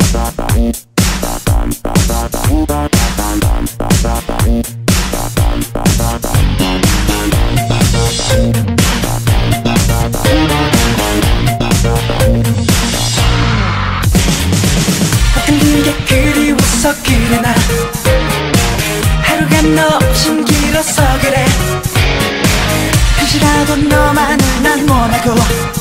끊긴 게 그리워서 그래 나 하루가 너 없인 길어서 그래 혹시라도 너만을 난 원하고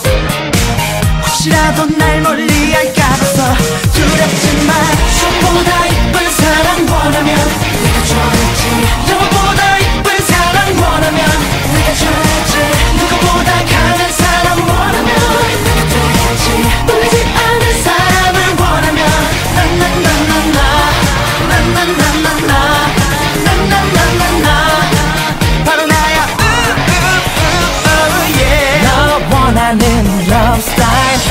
혹시라도 날 멀리할까 봐서 두렵지만 너보다 이쁜 사랑 원하면 내가 줘야지 너보다 이쁜 사랑 원하면 내가 줘야지 누구보다 강한 사람 원하면 내가 돼야지 울지 않은 사람을 원하면 바로 나야 너 원하는 러브스타일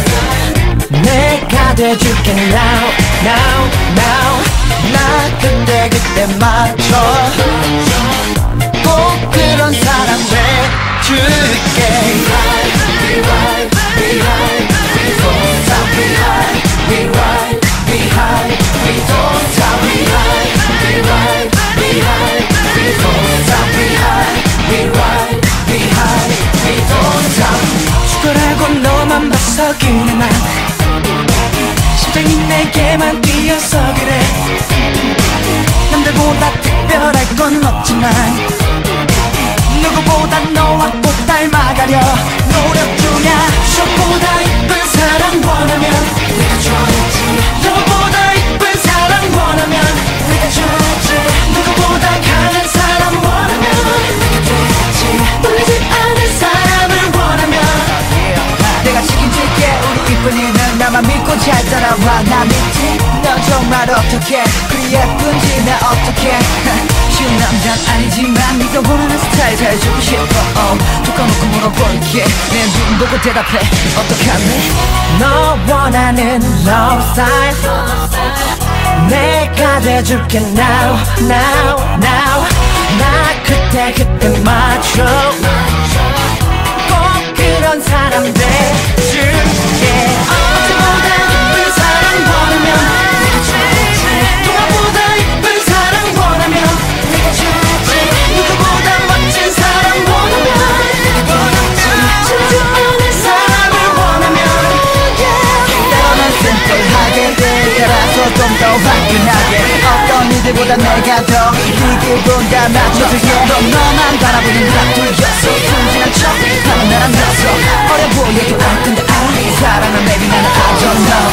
내가 돼줄게 now now now 나 그때 맞춰 꼭 그런 사람 돼줄게 We ride, we ride, we don't stop, we ride, we ride, we hide, we don't stop, we ride, we ride, we hide, we don't stop, we hide, we ride, we hide, we don't stop. 죽어라고 너만 봤어 그래 난 심장이 내게만 뛰어서 그래 남들보다 특별할 건 없지만 누구보다 너와 꼭 닮아가려 노력 중이야 너보다 이쁜 사랑 원하면 내가 줘야지 너보다 이쁜 사랑 원하면 내가 줘야지 누구보다 강한 사람 원하면 내가 돼야지 울지 않은 사람을 원하면 내가 책임질게 우리 이쁜이는 나만 믿고 잘 따라와 나 믿지 너 정말 어떡해 그리 예쁜지 나 어떡해 쉬운 남잔 아니지만 네가 원하는 스타일 잘해주고 싶어 툭 꺼놓고 물어볼게 내 눈 보고 대답해 어떡하니 너 원하는 러브스타일 내가 돼줄게 now now now 나 그때 맞춰 꼭 그런 사람 돼줄게 어제보다 이쁜 사랑 원하면 내가 줘야지 누가보다 이쁜 사랑 원하면 내가 줘야지 누구보다 멋진 사람 원하면 내가 돼야지 주지 않을 사람을 원하면 때로는 심플하게 따라서 좀 더 화끈하게 어떤 이들보다 내가 더 이 기분 다 맞춰줄게 넌 너만 바라보는 다 돌렸어 순진한 척 하는 나란 녀석 어려 보여도 알 건데 알아 사랑은 maybe 나는 I don't know